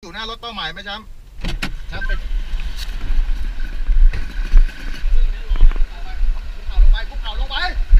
อยู่หน้ารถเป้าหมายไหมแชมป์ไปคุกเข่าลงไป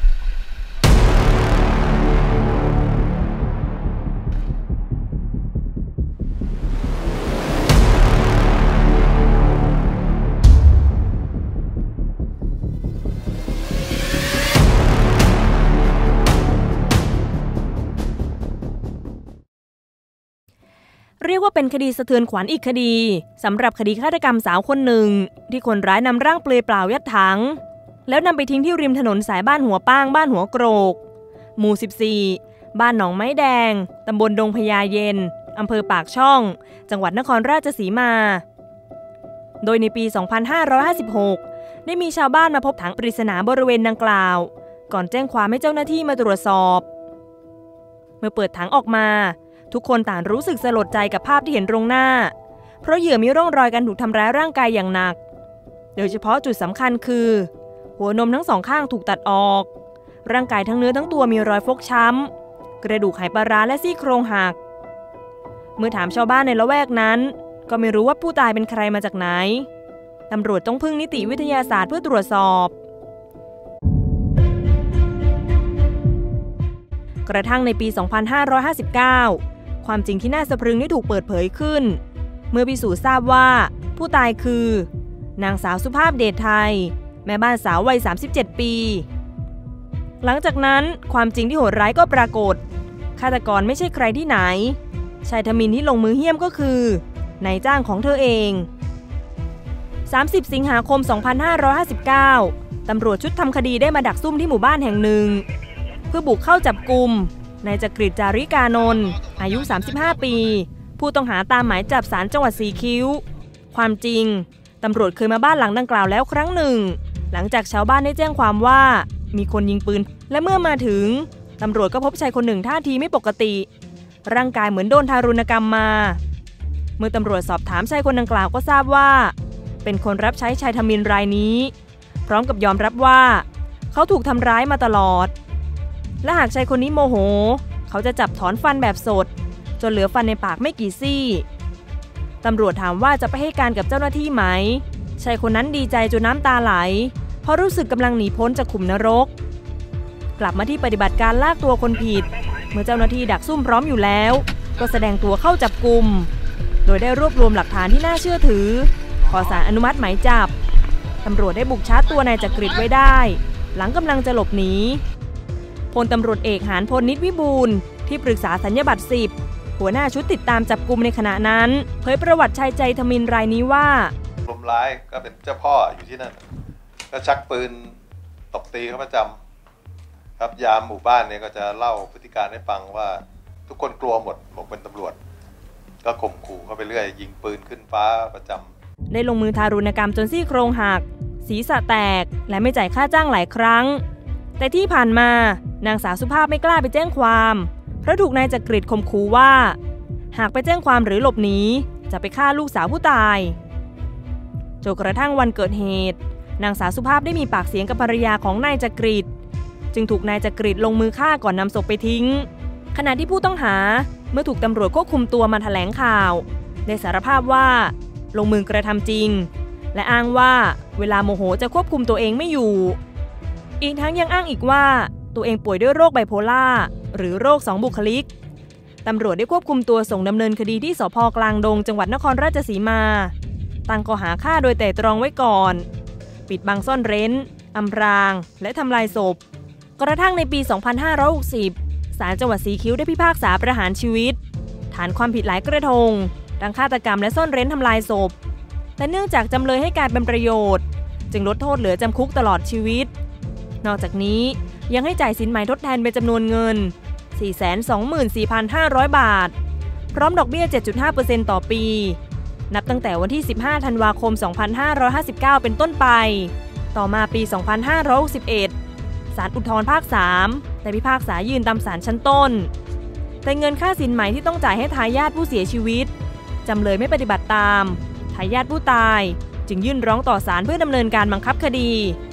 เรียกว่าเป็นคดีสะเทือนขวัญอีกคดีสำหรับคดีฆาตกรรมสาวคนหนึ่งที่คนร้ายนำร่างเปลือยเปล่ายัดถังแล้วนำไปทิ้งที่ริมถนนสายบ้านหัวป้างบ้านหัวโกรกหมู่14บ้านหนองไม้แดงตำบลดงพญาเย็นอำเภอปากช่องจังหวัดนครราชสีมาโดยในปี 2556 ได้มีชาวบ้านมาพบถังปริศนาบริเวณดังกล่าวก่อนแจ้งความให้เจ้าหน้าที่มาตรวจสอบเมื่อเปิดถังออกมาทุกคนต่างรู้สึกสลดใจกับภาพที่เห็นตรงหน้าเพราะเหยื่อมีร่องรอยการถูกทำร้ายร่างกายอย่างหนักโดยเฉพาะจุดสำคัญคือหัวนมทั้งสองข้างถูกตัดออกร่างกายทั้งเนื้อทั้งตัวมีรอยฟกช้ำกระดูกไหปลาร้าและซี่โครงหักเมื่อถามชาวบ้านในละแวกนั้นก็ไม่รู้ว่าผู้ตายเป็นใครมาจากไหนตำรวจต้องพึ่งนิติวิทยาศาสตร์เพื่อตรวจสอบกระทั่งในปี 2559 ความจริงที่น่าสะพรึงได้ถูกเปิดเผยขึ้นเมื่อพิสูจน์ทราบว่าผู้ตายคือนางสาวสุภาพเดชไทยแม่บ้านสาววัย 37 ปีหลังจากนั้นความจริงที่โหดร้ายก็ปรากฏฆาตกรไม่ใช่ใครที่ไหนชายทมิฬที่ลงมือเหี้ยมก็คือนายจ้างของเธอเอง30 สิงหาคม 2559 ตำรวจชุดทำคดีได้มาดักซุ่มที่หมู่บ้านแห่งหนึ่งเพื่อบุกเข้าจับกุมนายจักริด จาริกานนท์อายุ 35 ปีผู้ต้องหาตามหมายจับศาลจังหวัดสีคิ้วความจริงตำรวจเคยมาบ้านหลังดังกล่าวแล้วครั้งหนึ่งหลังจากชาวบ้านได้แจ้งความว่ามีคนยิงปืนและเมื่อมาถึงตำรวจก็พบชายคนหนึ่งท่าทีไม่ปกติร่างกายเหมือนโดนทารุณกรรมมาเมื่อตำรวจสอบถามชายคนดังกล่าวก็ทราบว่าเป็นคนรับใช้ชายทมิฬรายนี้พร้อมกับยอมรับว่าเขาถูกทำร้ายมาตลอดและหากชายคนนี้โมโหเขาจะจับถอนฟันแบบสดจนเหลือฟันในปากไม่กี่ซี่ตำรวจถามว่าจะไปให้การกับเจ้าหน้าที่ไหมชายคนนั้นดีใจจนน้ำตาไหลเพราะรู้สึกกำลังหนีพ้นจากขุมนรกกลับมาที่ปฏิบัติการลากตัวคนผิดเมื่อเจ้าหน้าที่ดักซุ่มพร้อมอยู่แล้วก็แสดงตัวเข้าจับกุมโดยได้รวบรวมหลักฐานที่น่าเชื่อถือขอศาลอนุมัติหมายจับตำรวจได้บุกชาร์จตัวนายจักริดไว้ได้หลังกำลังจะหลบหนีพลตำรวจเอกหานพลนิตวิบูลย์ที่ปรึกษาสัญญบัตร10หัวหน้าชุดติดตามจับกุมในขณะนั้นเผยประวัติชายใจทมิฬรายนี้ว่าลมร้ายก็เป็นเจ้าพ่ออยู่ที่นั่นก็ชักปืนตบตีเขาประจำครับยามหมู่บ้านเนี่ยก็จะเล่าพฤติการให้ฟังว่าทุกคนกลัวหมดบอกเป็นตำรวจก็ข่มขู่เขาไปเรื่อยยิงปืนขึ้นฟ้าประจำได้ลงมือทารุณกรรมจนซี่โครงหักศีรษะแตกและไม่จ่ายค่าจ้างหลายครั้งแต่ที่ผ่านมานางสาวสุภาพไม่กล้าไปแจ้งความเพราะถูกนายจักริดข่มขู่ว่าหากไปแจ้งความหรือหลบหนีจะไปฆ่าลูกสาวผู้ตายจนกระทั่งวันเกิดเหตุนางสาวสุภาพได้มีปากเสียงกับภรรยาของนายจักริดจึงถูกนายจักริดลงมือฆ่าก่อนนำศพไปทิ้งขณะที่ผู้ต้องหาเมื่อถูกตำรวจควบคุมตัวมาแถลงข่าวได้สารภาพว่าลงมือกระทำจริงและอ้างว่าเวลาโมโหจะควบคุมตัวเองไม่อยู่อีกทั้งยังอ้างอีกว่าตัวเองป่วยด้วยโรคไบโพล่าหรือโรค2 บุคลิกตำรวจได้ควบคุมตัวส่งดำเนินคดีที่สภ.กลางดงจังหวัดนครราชสีมาตั้งข้อหาฆ่าโดยไตร่ตรองไว้ก่อนปิดบังซ่อนเร้นอำพรางและทำลายศพกระทั่งในปี 2560 ศาลจังหวัดสีคิ้วได้พิพากษาประหารชีวิตฐานความผิดหลายกระทงทั้งฆาตกรรมและซ่อนเร้นทำลายศพแต่เนื่องจากจำเลยให้การเป็นประโยชน์จึงลดโทษเหลือจำคุกตลอดชีวิตนอกจากนี้ยังให้จ่ายสินไหมทดแทนเป็นจำนวนเงิน 424,500 บาทพร้อมดอกเบี้ย 7.5% ต่อปีนับตั้งแต่วันที่ 15 ธันวาคม 2559 เป็นต้นไปต่อมาปี 2561 ศาลอุทธรณ์ภาค 3 ได้พิพากษายืนตามศาลชั้นต้นแต่เงินค่าสินไหมที่ต้องจ่ายให้ทายาทผู้เสียชีวิตจำเลยไม่ปฏิบัติตามทายาทผู้ตายจึงยื่นร้องต่อศาลเพื่อดำเนินการบังคับคดี